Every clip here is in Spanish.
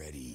ready.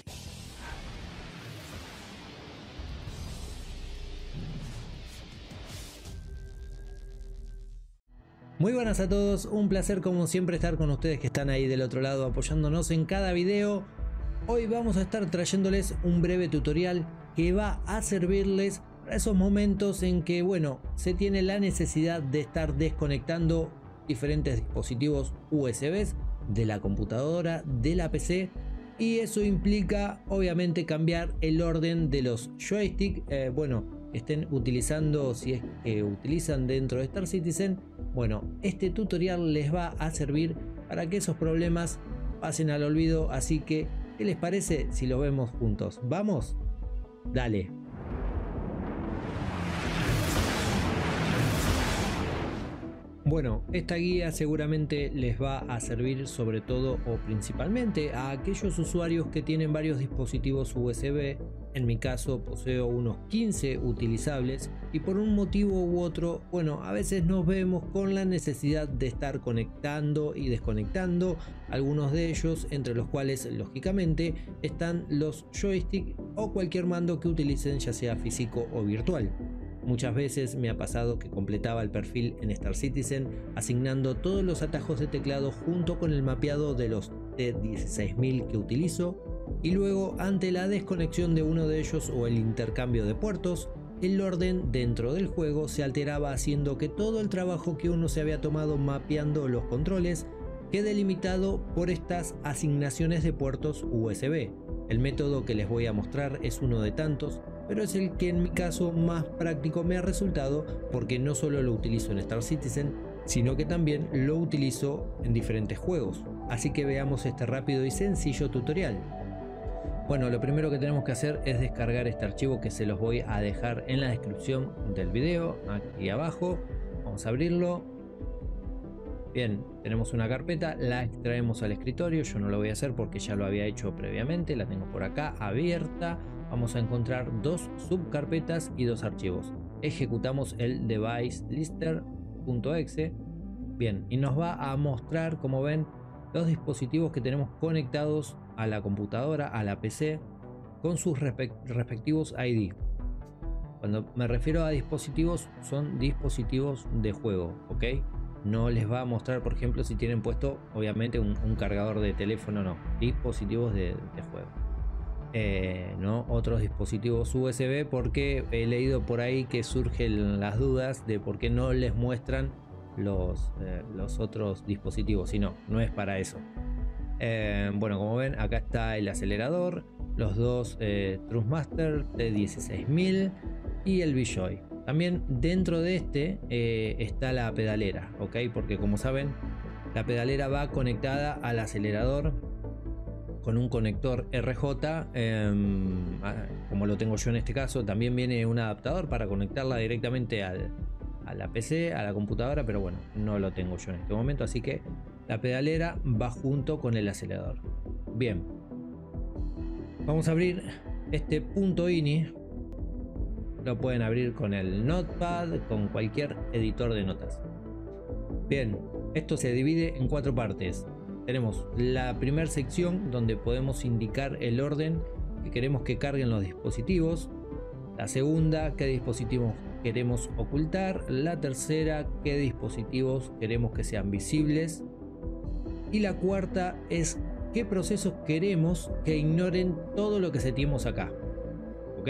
Muy buenas a todos, un placer como siempre estar con ustedes que están ahí del otro lado apoyándonos en cada video. Hoy vamos a estar trayéndoles un breve tutorial que va a servirles para esos momentos en que, bueno, se tiene la necesidad de estar desconectando diferentes dispositivos USB de la computadora, de la PC, y eso implica obviamente cambiar el orden de los joysticks, estén utilizando, si es que utilizan dentro de Star Citizen. Bueno, este tutorial les va a servir para que esos problemas pasen al olvido, así que ¿qué les parece si lo vemos juntos? ¿Vamos? Dale. Bueno, esta guía seguramente les va a servir sobre todo o principalmente a aquellos usuarios que tienen varios dispositivos USB. En mi caso poseo unos 15 utilizables y por un motivo u otro, bueno, a veces nos vemos con la necesidad de estar conectando y desconectando algunos de ellos, entre los cuales lógicamente están los joysticks o cualquier mando que utilicen, ya sea físico o virtual. Muchas veces me ha pasado que completaba el perfil en Star Citizen asignando todos los atajos de teclado junto con el mapeado de los T16000 que utilizo, y luego ante la desconexión de uno de ellos o el intercambio de puertos, el orden dentro del juego se alteraba, haciendo que todo el trabajo que uno se había tomado mapeando los controles quede limitado por estas asignaciones de puertos USB. El método que les voy a mostrar es uno de tantos, pero es el que en mi caso más práctico me ha resultado, porque no solo lo utilizo en Star Citizen, sino que también lo utilizo en diferentes juegos. Así que veamos este rápido y sencillo tutorial. Bueno, lo primero que tenemos que hacer es descargar este archivo, que se los voy a dejar en la descripción del video, aquí abajo. Vamos a abrirlo. Bien, tenemos una carpeta, la extraemos al escritorio. Yo no lo voy a hacer porque ya lo había hecho previamente, la tengo por acá abierta. Vamos a encontrar dos subcarpetas y dos archivos. Ejecutamos el device lister.exe. Bien, y nos va a mostrar, como ven, los dispositivos que tenemos conectados a la computadora, a la PC, con sus respectivos ID. Cuando me refiero a dispositivos, son dispositivos de juego, ¿ok? No les va a mostrar, por ejemplo, si tienen puesto, obviamente, un cargador de teléfono, no. Dispositivos de juego. No otros dispositivos USB, porque he leído por ahí que surgen las dudas de por qué no les muestran los otros dispositivos. Y no es para eso. Bueno, como ven, acá está el acelerador, los dos Thrustmaster T16000 y el V-Joy. También dentro de este está la pedalera, ¿ok? Porque como saben, la pedalera va conectada al acelerador con un conector RJ, como lo tengo yo en este caso. También viene un adaptador para conectarla directamente a la PC, a la computadora, pero bueno, no lo tengo yo en este momento, así que la pedalera va junto con el acelerador. Bien, vamos a abrir este .ini. Lo pueden abrir con el Notepad, con cualquier editor de notas. Bien, esto se divide en cuatro partes. Tenemos la primera sección donde podemos indicar el orden que queremos que carguen los dispositivos. La segunda, qué dispositivos queremos ocultar. La tercera, qué dispositivos queremos que sean visibles. Y la cuarta es qué procesos queremos que ignoren todo lo que seteemos acá. ¿Ok?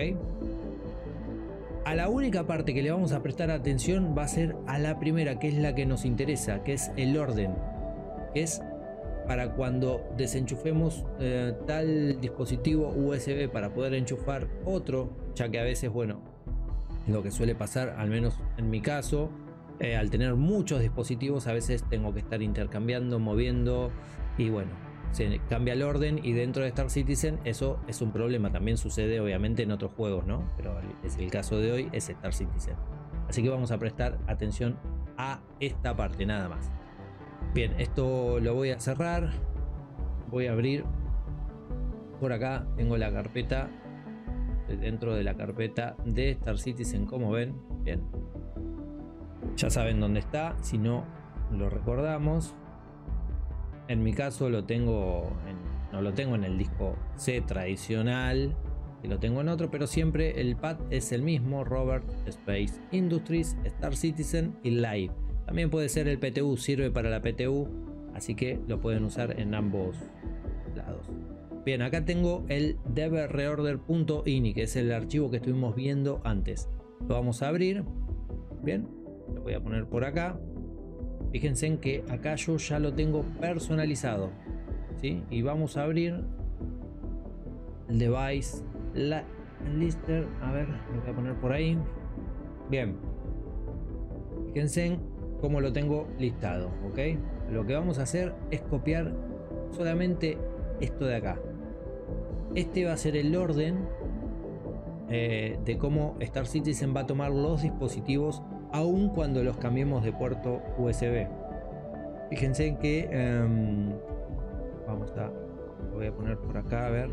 A la única parte que le vamos a prestar atención va a ser a la primera, que es la que nos interesa, que es el orden, que es para cuando desenchufemos tal dispositivo USB para poder enchufar otro, ya que a veces, bueno, lo que suele pasar, al menos en mi caso, al tener muchos dispositivos, a veces tengo que estar intercambiando, moviendo, y bueno, se cambia el orden, y dentro de Star Citizen eso es un problema. También sucede obviamente en otros juegos, ¿no? Pero es el caso de hoy, es Star Citizen. Así que vamos a prestar atención a esta parte nada más. Bien, esto lo voy a cerrar. Voy a abrir por acá. Tengo la carpeta, dentro de la carpeta de Star Citizen, como ven. Bien, ya saben dónde está, si no lo recordamos. En mi caso lo tengo no lo tengo en el disco C tradicional, y lo tengo en otro, pero siempre el path es el mismo: Robert, Space Industries, Star Citizen y Live. También puede ser el PTU, sirve para la PTU, así que lo pueden usar en ambos lados. Bien, acá tengo el devreorder.ini, que es el archivo que estuvimos viendo antes. Lo vamos a abrir. Bien, lo voy a poner por acá. Fíjense en que acá yo ya lo tengo personalizado, ¿sí? Y vamos a abrir el device, la lister. A ver, lo voy a poner por ahí. Bien, fíjense en cómo lo tengo listado, ¿ok? Lo que vamos a hacer es copiar solamente esto de acá. Este va a ser el orden de cómo Star Citizen va a tomar los dispositivos aun cuando los cambiemos de puerto USB. Fíjense que lo voy a poner por acá, a ver.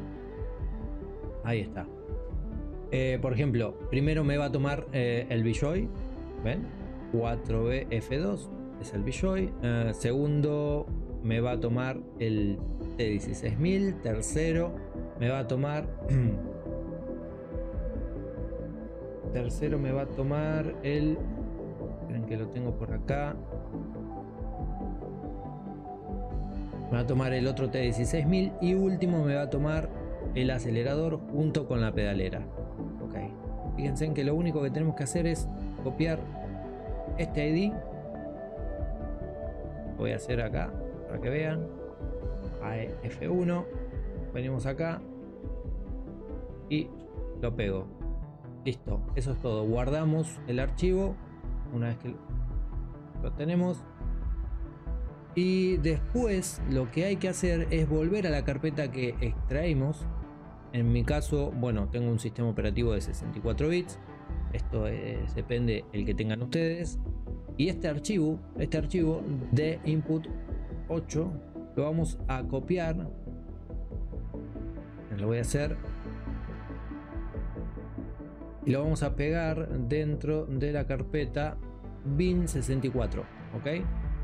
Ahí está. Por ejemplo, primero me va a tomar el Bijoy, ¿ven? 4BF2 es el Bijoy. Segundo me va a tomar el T16000. Tercero me va a tomar el, esperen que lo tengo por acá, me va a tomar el otro T16000 y último me va a tomar el acelerador junto con la pedalera. Ok, fíjense en que lo único que tenemos que hacer es copiar este ID. Lo voy a hacer acá para que vean. F1, venimos acá y lo pego. Listo, eso es todo. Guardamos el archivo una vez que lo tenemos, y después lo que hay que hacer es volver a la carpeta que extraímos. En mi caso, bueno, tengo un sistema operativo de 64 bits. Esto depende el que tengan ustedes. Y este archivo de input 8 lo vamos a copiar. Lo voy a hacer y lo vamos a pegar dentro de la carpeta bin64. Ok,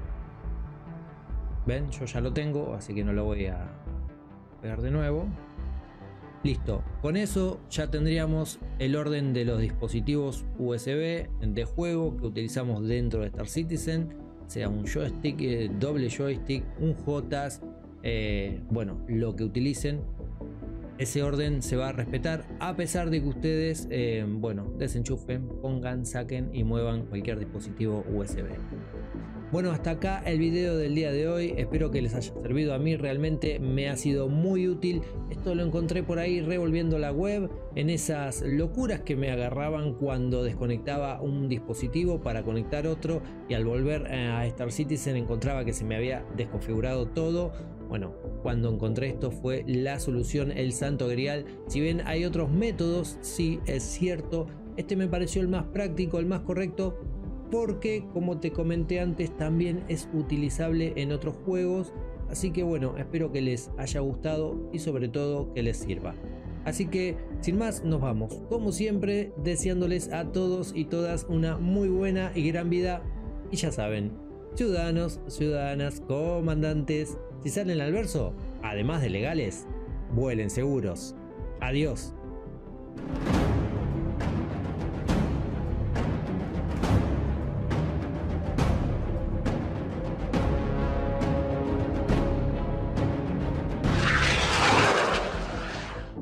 ven, yo ya lo tengo, así que no lo voy a pegar de nuevo. Listo, con eso ya tendríamos el orden de los dispositivos USB de juego que utilizamos dentro de Star Citizen, sea un joystick, doble joystick, un JOTAS, bueno, lo que utilicen. Ese orden se va a respetar a pesar de que ustedes, bueno, desenchufen, pongan, saquen y muevan cualquier dispositivo USB. Bueno, hasta acá el video del día de hoy. Espero que les haya servido. A mí realmente me ha sido muy útil. Esto lo encontré por ahí revolviendo la web, en esas locuras que me agarraban cuando desconectaba un dispositivo para conectar otro, y al volver a Star Citizen encontraba que se me había desconfigurado todo. Bueno, cuando encontré esto fue la solución, el santo grial. Si bien hay otros métodos, sí es cierto, este me pareció el más práctico, el más correcto, porque como te comenté antes también es utilizable en otros juegos. Así que bueno, espero que les haya gustado y sobre todo que les sirva. Así que sin más, nos vamos, como siempre, deseándoles a todos y todas una muy buena y gran vida. Y ya saben, ciudadanos, ciudadanas, comandantes, si salen al verso, además de legales, vuelen seguros. Adiós.